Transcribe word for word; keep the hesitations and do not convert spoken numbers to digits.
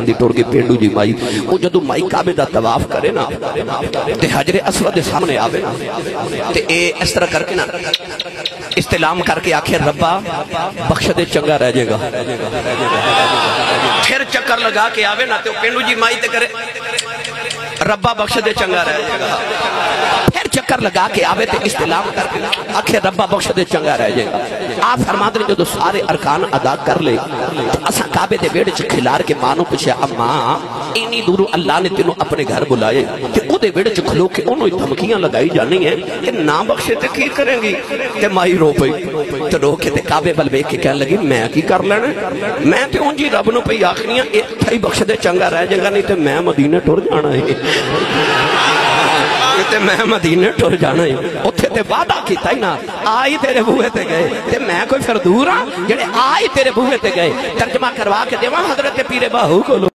دی ٹوڑ کے پینڈو جی مائی وہ جدو مائی کعبے دا طواف کرے نا تے حجر اسود دے سامنے آوے نا تے اے اس طرح کر کے نا استلام کر کے آخر ربا بخش دے چنگا رہ جائے گا پھر چکر لگا کے آوے نا تے وہ پینڈو جی مائی تے کرے ربا بخش دے چنگا رہ جائے گا پھر چکر لگا کے آوے تے استلام کر کے آخر ربا بخش دے چنگا رہ جائے گا آپ فرماتے ہیں جو سارے ارکان ادا کر لے اساں کعبے دے بیڑے چ کھلار کے مانو پوچھا اماں اینی دورو اللہ نے تینوں اپنے گھر بلائے کہ او دے بیڑے چ کھلو کے انہوں دھمکیاں لگائی جانی ہیں کہ نہ بخشے تے کی کریں گی تے مائی رو پئی تے رو کے تے کعبے بل ویکھ کے کہنے لگی میں کی کر لینا میں تے اونجی رب نو پئی آخریاں ایتھے ہی بخش دے چنگا رہ جائے گا نہیں تے میں مدینے ٹر جانا ہے تے میں مدینے ٹر جانا ہے اتھے تے وعدہ کیتا ہی نا آئی تیرے بوہے تے گئے تے میں کوئی پھر دور ہاں جڑے آئی تیرے بوہے تے گئے ترجمہ کروا کے دیواں حضرت پیر باہو کو